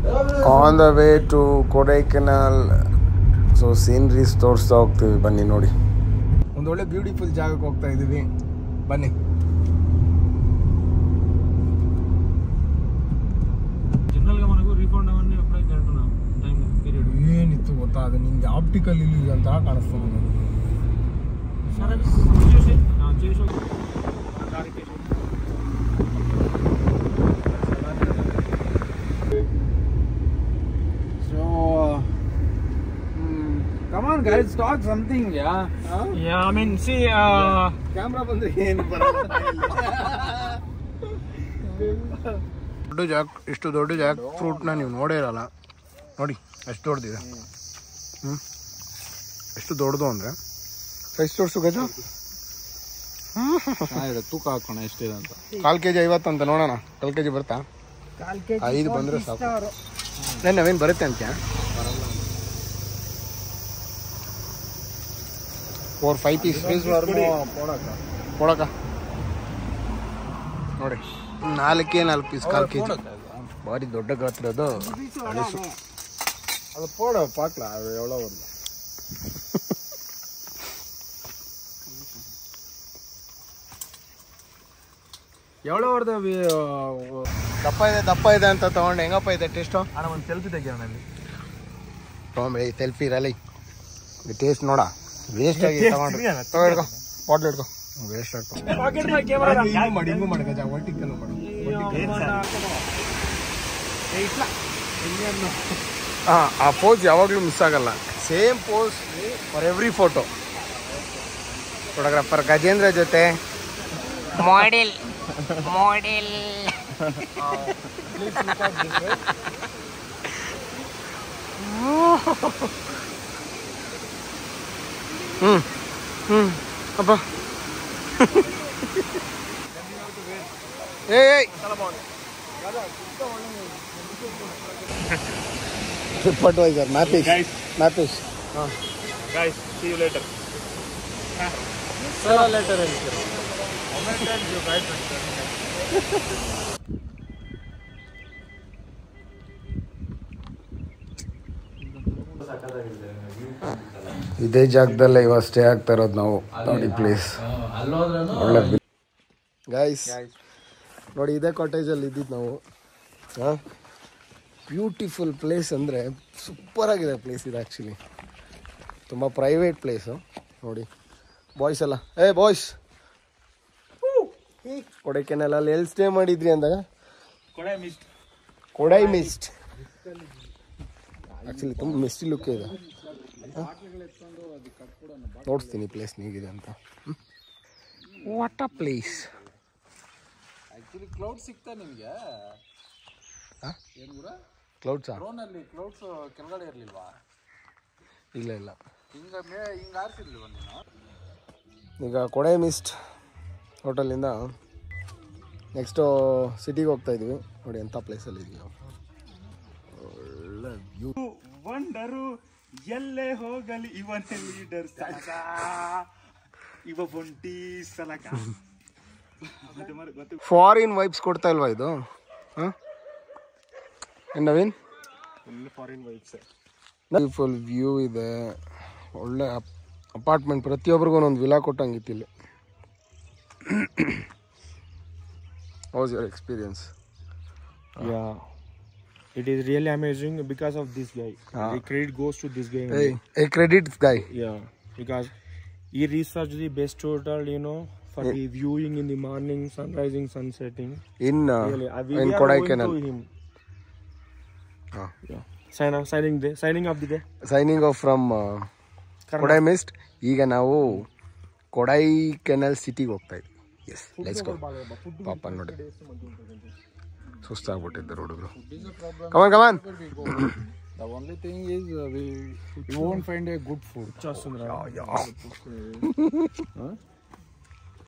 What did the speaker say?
On the way to Kodaikanal. So sceneries ತೋರಿಸ್ತಾ ಹೋಗ್ತೀವಿ, ಬನ್ನಿ ನೋಡಿ. ಒಂದೊಳ್ಳೆ ಬ್ಯೂಟಿಫುಲ್ ಜಾಗಕ್ಕೆ ಹೋಗ್ತಾ ಇದ್ದೀವಿ, ಬನ್ನಿ. ಏನಿತ್ತು ಗೊತ್ತಾ, ಅದು ನಿಮ್ಗೆ ಆಪ್ಟಿಕಲ್ ಇಲ್ಲಿ ಅಂತ ಕಾಣಿಸ್ತದೆ ನನಗೆ. Come on guys, talk something, yeah. Yeah, I mean, see, Camera ಬಂದ್ರೆ ಏನು ಬರಲ್ಲ. ಇಷ್ಟು ದೊಡ್ಡ ಜಾಕ್ ಫ್ರೂಟ್ನ ನೀವು ನೋಡೇ ಇರಲ್ಲ ನೋಡಿ, ಎಷ್ಟು ದೊಡ್ಡದಿದೆ. ಎಷ್ಟು ದೊಡ್ಡದು ಅಂದರೆ ಎಷ್ಟು ತೋರಿಸು ಗಜ. ತೂಕ ಹಾಕೋಣ ಎಷ್ಟಿದೆ ಅಂತ. 4 kg 50 ಅಂತ ನೋಡೋಣ. 12 kg ಬರ್ತಾ? 5 ಬಂದರೆ ಸಾಕು. ನಾನು ನಾವೇನು ಬರುತ್ತೆ ಅಂತ 4-5 ಪೀಸ್ ಕೊಡಕ ನೋಡಿ. 4 ಪೀಸ್ 4 kg. ಭಾರಿ ದೊಡ್ಡ ಗಾತ್ರ ಅದು. அது போட பார்க்கலாம் அது எவ்வளோ வருது. ಎವಳೋ ಹೊಡೆದ ದಪ್ಪ ಇದೆ ಅಂತ ತಗೊಂಡು ಹೆಂಗಪ್ಪ ಇದೆ ಟೇಸ್ಟು? ಅಣ್ಣ ಒಂದು ಸೆಲ್ಫಿ ತೆಗಿಯೋಣ. ತೊಗೊಂಬಿಡಿ ಸೆಲ್ಫಿ ಇರಲಿ. ಟೇಸ್ಟ್ ನೋಡ ವೇಸ್ಟ್ ಆಗಿ ತಗೊಂಡು ಹಿಡ್ಕೊ, ಬಾಟ್ಲ್ ಹಿಡ್ಕೊ. ವೇಸ್ಟ್ ಆಗ್ತದೆ. ಹಿಂಗೂ ಮಾಡಿ ಗಜ ಒಟ್ಟಿಗೆಲ್ಲ ಮಾಡು. ಆ ಪೋಸ್ ಯಾವಾಗಲೂ ಮಿಸ್ ಆಗಲ್ಲ. Same pose for every photo. Photographer Gajendra ಜೊತೆ ಮಾಡೆಲ್ ಅಪ್ಪ. ಏಯ್ ಟ್ರಿಪ್ ಅಡ್ವೈಸರ್ ಮ್ಯಾಪಿಶ್. guys, see you later. later. ಇದೇ ಜಾಗದಲ್ಲೇ ಇವಾಗ ಸ್ಟೇ ಆಗ್ತಾ ಇರೋದು ನಾವು ನೋಡಿ. ಪ್ಲೇಸ್ ಒಳ್ಳೆ ಗೈಸ್ ನೋಡಿ, ಇದೇ ಕಾಟೇಜಲ್ಲಿ ಇದ್ದಿದ್ದು ನಾವು. ಬ್ಯೂಟಿಫುಲ್ ಪ್ಲೇಸ್ ಅಂದರೆ ಸೂಪರಾಗಿದೆ ಪ್ಲೇಸ್ ಇದು. ಆ್ಯಕ್ಚುಲಿ ತುಂಬ ಪ್ರೈವೇಟ್ ಪ್ಲೇಸು ನೋಡಿ. ಬಾಯ್ಸ್ ಎಲ್ಲ ಬಾಯ್ಸ್ ಕೊಡೈಕೆನಾಲಲ್ಲಿ ಎಲ್ಲಿ ಸ್ಟೇ ಮಾಡಿದ್ರಿ ಅಂದಾಗ ಕೊಡೈ ಮಿಸ್ಟ್. ಆ್ಯಕ್ಚುಲಿ ತುಂಬ ಮಿಸ್ಟಿ ಲುಕ್ ಇದೆ. ನೋಡಿಸ್ತೀನಿ ಪ್ಲೇಸ್ ಹೇಗಿದೆ ಅಂತ. What a place. Actually cloud ಸಿಗ್ತಾ ನಿಮಗೆ? ಕ್ಲೌಡ್ಸಾ? ಡ್ರೋನಲ್ಲಿ ಕ್ಲೌಡ್ಸ್ ಕೆಳಗಡೆ ಇರಲಿಲ್ವಾ? ಇಲ್ಲ ಹಿಂಗೆ ಆರಿಸಿರ್ಲಿಲ್ವ ನೀನು? ಈಗ ಕೊಡೈ ಮಿಸ್ಟ್ ಹೋಟೆಲಿಂದ ನೆಕ್ಸ್ಟು ಸಿಟಿಗೆ ಹೋಗ್ತಾ ಇದ್ವಿ. ನೋಡಿ ಎಂಥ ಪ್ಲೇಸಲ್ಲಿ ಇದೀವಿ ನಾವು. ಒಳ್ಳೆ ವ್ಯೂ. ವಂಡರು ಎಲ್ಲೇ ಹೋಗಲಿ ಇವನೇ ಲೀಡರ್ ಸಲಕ, ಇವ ಒಂಟಿ ಸಲಕ. ಫಾರಿನ್ ವೈಬ್ಸ್ ಕೊಡ್ತಾ ಇಲ್ವಾ ಇದು? Naveen foreign vibes. Full view ಇದೆ. ಒಳ್ಳೆ ಅಪಾರ್ಟ್ಮೆಂಟ್. ಪ್ರತಿಯೊಬ್ಬರಿಗೂ ಒಂದೊಂದು ವಿಲಾ ಕೊಟ್ಟಂಗಿತ್ತಿಲ್ಲ. How was your experience? Yeah, it is really amazing because of this guy. The credit goes to this guy. Hey, credit guy. Yeah, because he researched the best hotel, for the viewing in the morning, sunrising, sunsetting. In Kodaikanal. Yeah. Signing off the day. Signing off from Kodai Mist. ಈಗ ನಾವು ಕೊಡೈಕೆನಾಲ್ ಸಿಟಿಗೆ ಹೋಗ್ತಾ ಇದ್ವಿ. Yes, let's go. ಪಾಪ ನೋಡಿ ಸುಸ್ತಾಗ್ಬಿಟ್ಟಿದ್ದಾರೆ ಹುಡುಗರು. ಕಮಾನ್. The only thing is we won't find a good food. Just